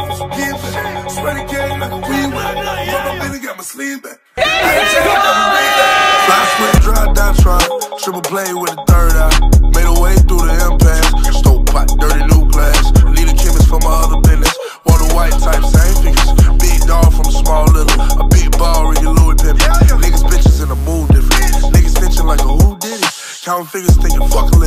Get back. Swear to God, like a weed whack. Rub my belly, got my sleeve back. Fly swing, drive down, try. Triple play with a third eye. Made a way through the impasse. Stove pot, dirty new glass. Need a chemist for my other business. Water white type, same figures. Big dog from a small little. A big ball, Ricky Louis Pimpin'. Niggas bitches in a mood different. Niggas snitching like a who did it. Counting figures thinking fuck a